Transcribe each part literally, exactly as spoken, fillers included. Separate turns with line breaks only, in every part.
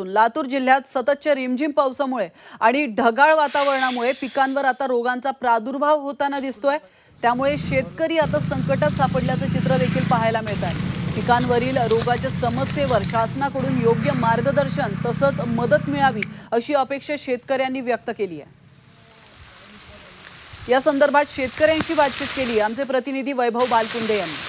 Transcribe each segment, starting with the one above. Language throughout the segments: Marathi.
लातूर जिल्ह्यात सततच्या रिमझिम पावसामुळे आणि ढगाळ वातावरणामुळे पिकांवर आता रोगांचा प्रादुर्भाव होताना दिसतोय। त्यामुळे शेतकरी आता संकटात सापडल्याचं चित्र देखील पाहायला मिळत आहे। पिकांवरील रोगाच्या समस्येवर शासनाकडून योग्य मार्गदर्शन तसंच मदत मिळावी अशी अपेक्षा शेतकऱ्यांनी व्यक्त केली आहे। या संदर्भात शेतकऱ्यांशी बातचीत केली आमचे प्रतिनिधी वैभव बालकुंदे यांनी।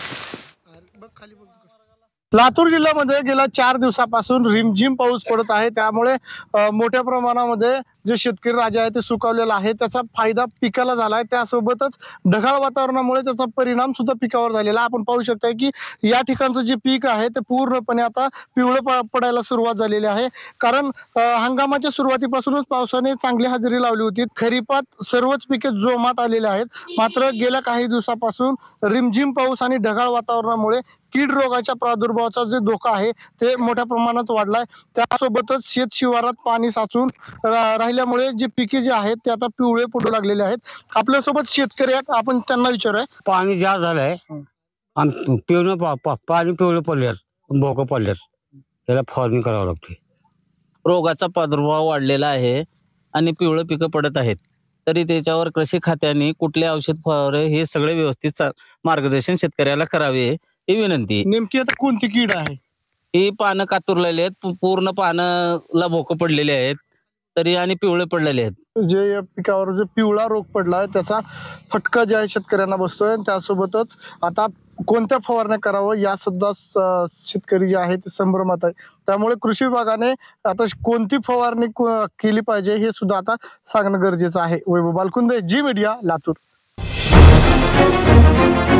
लातूर जिल्ह्यामध्ये गेल्या चार दिवसापासून रिमझिम पाऊस पडत आहे, त्यामुळे मोठ्या प्रमाणामध्ये जे शेतकरी राजा आहे ते सुकावलेला आहे, त्याचा फायदा पिकाला झाला आहे। त्यासोबतच ढगाळ वातावरणामुळे त्याचा परिणाम सुद्धा पिकावर झालेला आपण पाहू शकता की या ठिकाणचं जे पीक आहे ते पूर्णपणे आता पिवळं पडायला सुरुवात झालेली आहे। कारण हंगामाच्या सुरुवातीपासूनच पावसाने चांगली हजेरी लावली होती। खरीपात सर्वच पिके जोमात आलेले आहेत, मात्र गेल्या काही दिवसापासून रिमझिम पाऊस आणि ढगाळ वातावरणामुळे कीड रोगाच्या प्रादुर्भावाचा जो धोका आहे ते मोठ्या प्रमाणात वाढलाय। त्यासोबतच शेत शिवारात पाणी साचून राहिल्यामुळे जे पिके जे आहेत ते आता पिवळे पडू लागलेले आहेत। आपल्यासोबत शेतकरी आहेत, आपण त्यांना विचारूया।
पाणी जास्त झालंय आणि पिवळं पाणी पिवळं पडल्यात, भोकं पडल्यात, त्याला फवारणी करावं लागते।
रोगाचा प्रादुर्भाव वाढलेला आहे आणि पिवळं पिकं पडत आहेत, तरी त्याच्यावर कृषी खात्याने कुठले औषध फवारे हे सगळे व्यवस्थित मार्गदर्शन शेतकऱ्याला करावे ही विनंती।
नेमकी आता कोणती कीड आहे?
ही पानं कातुरलेली आहेत, पूर्ण पानाला भोकं पडलेले आहेत तरी आणि पिवळे पडलेले आहेत।
जे या पिकावर जो पिवळा रोग पडलाय त्याचा फटका जे आहे शेतकऱ्यांना बसतोय। त्यासोबतच आता कोणत्या फवारण्या करावं या सुद्धा शेतकरी जे आहे ते संभ्रमात आहे। त्यामुळे कृषी विभागाने आता कोणती फवारणी केली पाहिजे हे सुद्धा आता सांगणं गरजेचं आहे। वैभव बालकुंदे, जी मीडिया, लातूर।